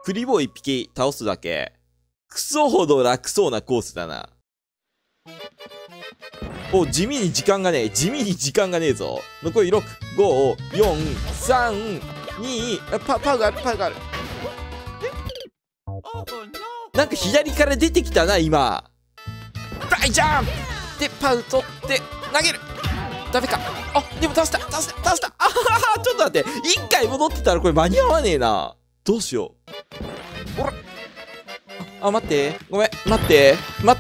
クリボー一匹倒すだけ。クソほど楽そうなコースだな。お、地味に時間がねえぞ。残り6、5、4、3、2、パウがある。なんか左から出てきたな、今。大ジャンプで、パウ取って、投げる。ダメか。あ、でも倒した。あはは、ちょっと待って。一回戻ってたらこれ間に合わねえな。どうしよう。ほら。あ、待って。ごめん。待って。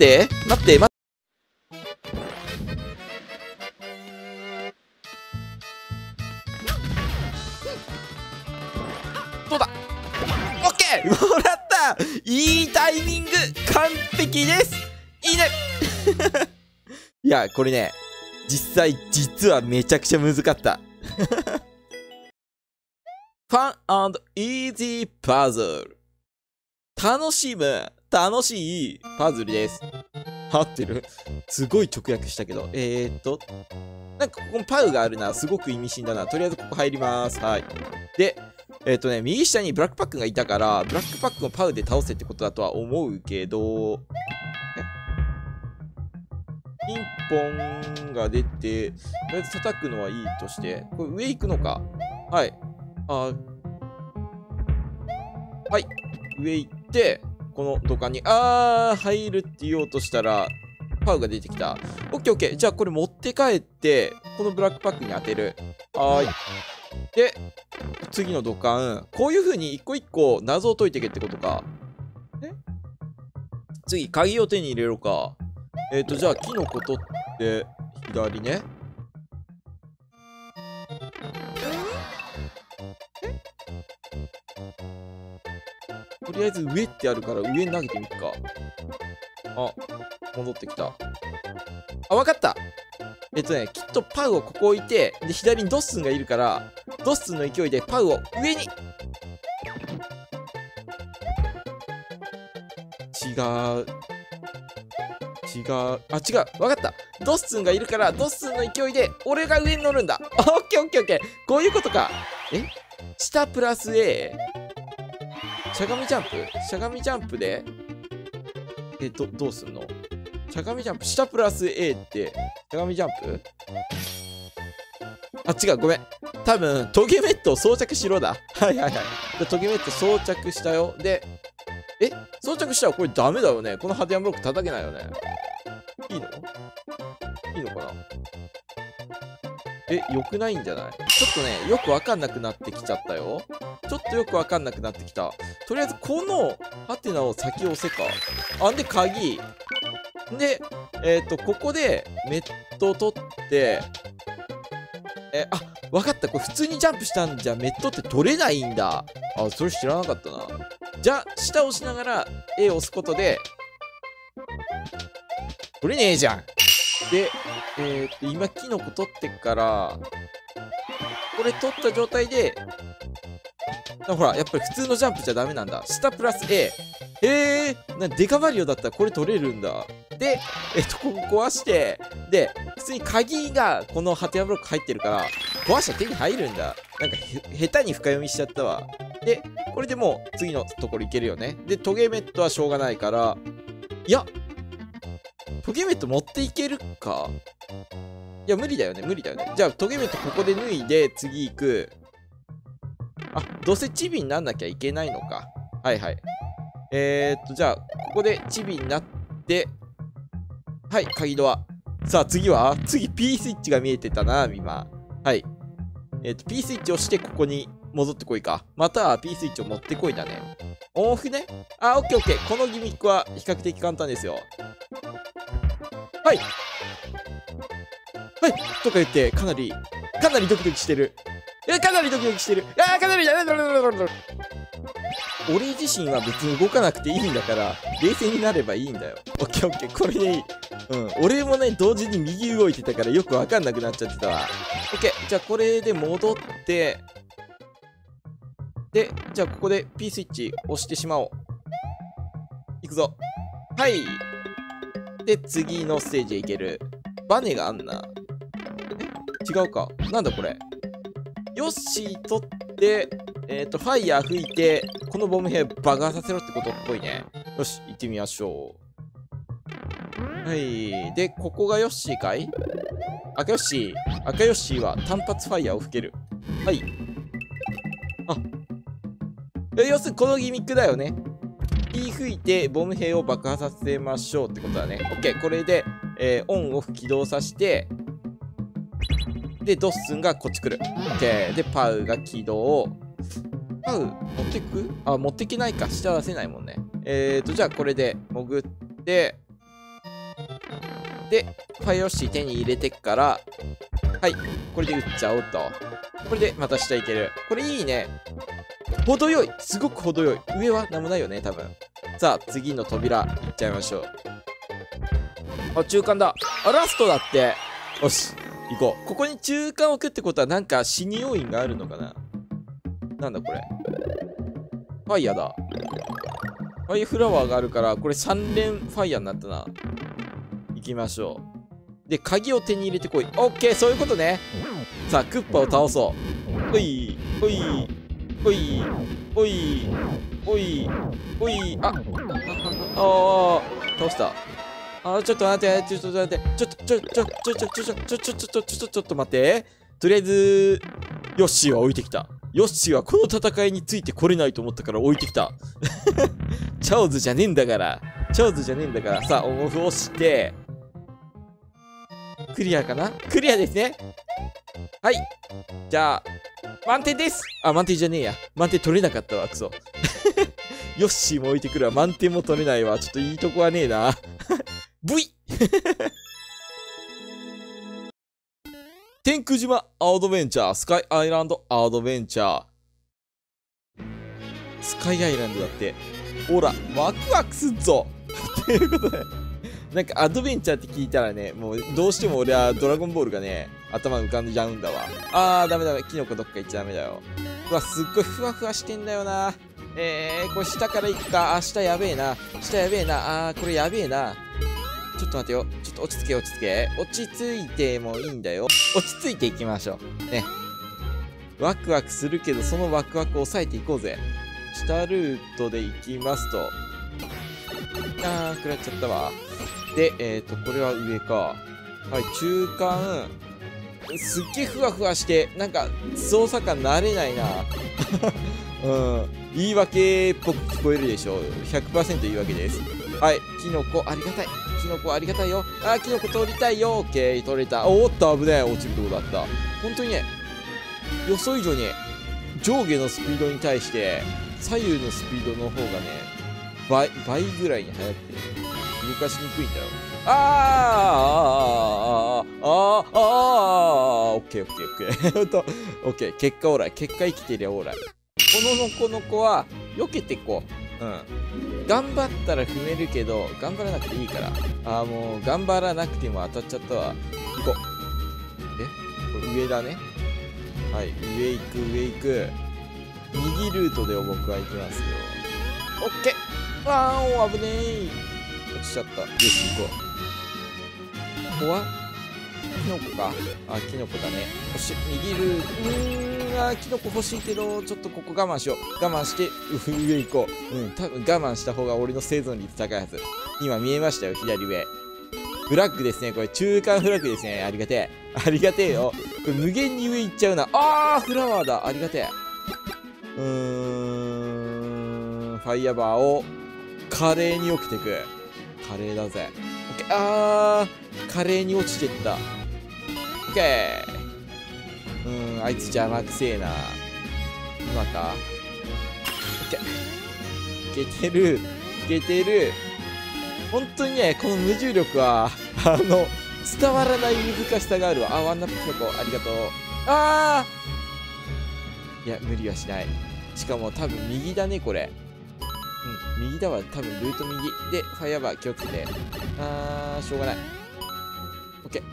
どうだ。オッケー、もらった。いいタイミング。完璧です。いいね。いや、これね、実はめちゃくちゃ難かった。ファン&イージーパズル。楽しいパズルです。合ってる？すごい直訳したけど。なんかここにパウがあるな。すごく意味深だな。とりあえずここ入ります。はい。で、右下にブラックパックがいたから、ブラックパックをパウで倒せってことだとは思うけど、ピンポンが出て、とりあえず叩くのはいいとして、これ上行くのか。はい。はい。上行って、この土管に、入るって言おうとしたら、パウが出てきた。オッケーオッケー。じゃあこれ持って帰って、このブラックパックに当てる。はーい。で、次の土管。こういう風に一個一個謎を解いていけってことか。次、鍵を手に入れろか。じゃあ、キノコ取って、左ね。とりあえず上ってあるから上に投げてみっか。あ、戻ってきた。あ、わかった。きっとパウをここ置いて、で、左にドッスンがいるから、ドッスンの勢いでパウを上に。違う。わかった。ドッスンがいるから、ドッスンの勢いで、俺が上に乗るんだ。オッケーオッケーオッケー。こういうことか。下プラス A。しゃがみジャンプで、どうすんの？しゃがみジャンプ、下プラス A って、しゃがみジャンプ？あ、違う、ごめん。多分、トゲメットを装着しろだ。はい。トゲメット装着したよ。で、装着したらこれダメだよね。このハテナブロック叩けないよね。いいのかな？良くないんじゃない？ちょっとね、よくわかんなくなってきちゃったよ。とりあえず、このハテナを先押せか。で、鍵。で、ここで、メット取って、わかった。これ普通にジャンプしたんじゃ、メットって取れないんだ。それ知らなかったな。じゃあ、下押しながら A を押すことで、取れねえじゃん。で、今、キノコ取ってっから、これ取った状態で、ほら、やっぱり普通のジャンプじゃダメなんだ。下プラス A。デカマリオだったらこれ取れるんだ。で、ここ壊して、で、普通に鍵がこのハテナブロック入ってるから、壊したら手に入るんだ。なんか、下手に深読みしちゃったわ。で、これでもう次のところいけるよね。で、トゲメットはしょうがないから、いや、トゲメット持っていけるか？いや、無理だよね。じゃあ、トゲメットここで脱いで、次行く。どうせチビになんなきゃいけないのか。はい。じゃあ、ここでチビになって、はい、鍵ドア。さあ、次 P スイッチが見えてたな、今。はい。P スイッチを押して、ここに戻ってこいか。または P スイッチを持ってこいだね。オフね。オッケーオッケー。このギミックは比較的簡単ですよ。はい。とか言って、かなりドキドキしてる。俺自身は別に動かなくていいんだから、冷静になればいいんだよ。オッケー。これでいい。俺もね、同時に右動いてたからよくわかんなくなっちゃってたわ。オッケー。じゃあこれで戻って、で、じゃあここで P スイッチ押してしまおう。いくぞ。はい。で、次のステージへ行ける。バネがあんな。違うか。なんだこれ。ヨッシー取っで、ファイヤー吹いて、このボム兵爆破させろってことっぽいね。よし、行ってみましょう。はい。で、ここがヨッシーかい？赤ヨッシーは単発ファイヤーを吹ける。はい。あ。要するにこのギミックだよね。火吹いてボム兵を爆破させましょうってことだね。OK。これで、オンオフ起動させて、で、ドッスンがこっち来る。OK。で、パウが起動。パウ、持ってく？あ、持ってけないか。下出せないもんね。じゃあこれで潜って、で、ファイヨッシー手に入れてっから、はい。これで撃っちゃおうと。これでまた下行ける。これいいね。程よい。すごく程よい。上はなんもないよね、多分。さあ、次の扉、行っちゃいましょう。あ、中間だ。あ、ラストだって。よし、行こう。ここに中間を置くってことは、なんか死に要因があるのかな？なんだこれ。ファイヤーだ。ファイヤーフラワーがあるから、これ3連ファイヤーになったな。行きましょう。で、鍵を手に入れてこい。オッケー、そういうことね。さあ、クッパを倒そう。ほい、ほい、ほい、ほい、ほい、ほい、あ、倒した。あ、ちょっと待って、ちょっと待って、ちょっと待って。とりあえず、ヨッシーは置いてきた。ヨッシーはこの戦いについてこれないと思ったから置いてきた。チャオズじゃねえんだから。チャオズじゃねえんだから。さあ、オンオフ押して、クリアかな？クリアですね。はい。じゃあ、満点です。あ、満点じゃねえや。満点取れなかったわ、クソ。ヨッシーも置いてくるわ。満点も取れないわ。ちょっといいとこはねえな。V! 天空島アドベンチャー、スカイアイランドアドベンチャー。スカイアイランドだって。ほら、ワクワクすっぞということで。なんかアドベンチャーって聞いたらね、もうどうしても俺はドラゴンボールがね、頭浮かんじゃうんだわ。ダメ。キノコどっか行っちゃダメだよ。うわ、すっごいふわふわしてんだよな。これ下から行くか。下やべえな。これやべえな。ちょっと待てよ。ちょっと落ち着け。落ち着いてもいいんだよ。落ち着いていきましょう。ね。ワクワクするけど、そのワクワクを抑えていこうぜ。下ルートで行きますと。食らっちゃったわ。で、これは上か。はい、中間。すっげえふわふわして、なんか、操作感慣れないな。言い訳っぽく聞こえるでしょ。100% 言い訳です。はい、キノコありがたい。キノコありがたいよ。キノコ取りたいよ。オッケー、取れた。おっと、危ねえ。落ちるとこだった。本当にね、予想以上に、上下のスピードに対して、左右のスピードの方がね、倍ぐらいに速くて、動かしにくいんだよ。オッケー。オッケー。結果オーライ。結果生きてりゃオーライ。この子は、避けてこう。頑張ったら踏めるけど、頑張らなくていいから。もう、頑張らなくても当たっちゃったわ。行こう。これ上だね。はい、上行く。右ルートで僕は行きますよ。オッケー。危ねえ。落ちちゃった。よし、行こう。ここはキノコか。キノコだね。よし、右ルート。キノコ欲しいけど、ちょっとここ我慢しよう。我慢して、上行こう。多分我慢した方が俺の生存率高いはず。今見えましたよ、左上。フラッグですね。これ、中間フラッグですね。ありがてえよ。これ、無限に上行っちゃうな。フラワーだ。ありがてえ。ファイヤーバーを、華麗に起きていく。華麗だぜ。オッケー。華麗に落ちてった。オッケー。あいつ邪魔くせえな。今か。オッケー。いけてる。本当にね、この無重力は、伝わらない難しさがあるわ。ワンナップキノコ、ありがとう。いや、無理はしない。しかも多分右だね、これ。右だわ。多分ルート右。で、ファイヤーバー気をつけて。しょうがない。オッケー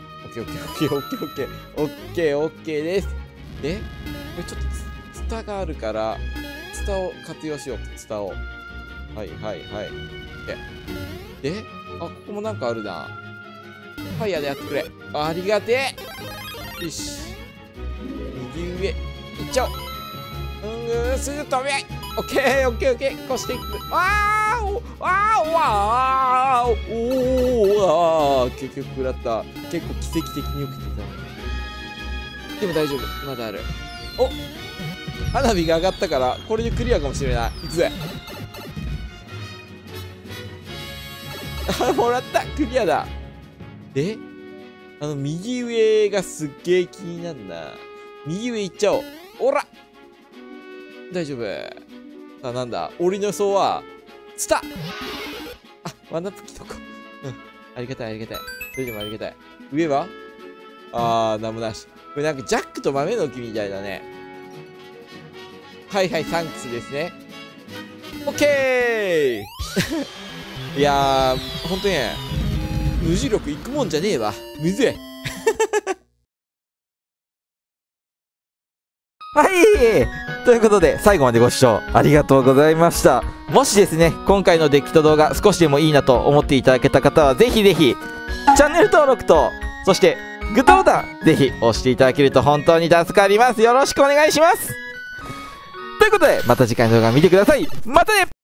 です。で、これちょっとツタがあるから、ツタを活用しよう、ツタを。はい。オッケー。で、ここもなんかあるな。ファイヤーでやってくれ。ありがてえ。よし。右上、行っちゃおう。 すぐ飛び合い。オッケーオッケーオッケー。こうしていく。あーおあーわーおー結局食らった。結構奇跡的に起きてた。でも大丈夫、まだある。お、花火が上がったからこれでクリアかもしれない。いくぜ。あ、もらった、クリアだ。で右上がすっげえ気になるな。右上行っちゃおう。おら、大丈夫。さあ、なんだ、俺の予想はスタ。あ、ワンナップ来とこう。うん、ありがたいありがたい。それでもありがたい。上はなんもなし。これなんかジャックと豆の木みたいだね。はいはい、サンクスですね。オッケーいやー、ほんとね、無重力いくもんじゃねえわ。むずいはい、ということで最後までご視聴ありがとうございました。もしですね、今回のデッキと動画少しでもいいなと思っていただけた方はぜひぜひチャンネル登録と、そしてグッドボタンぜひ押していただけると本当に助かります。よろしくお願いします。ということでまた次回の動画見てください。またね。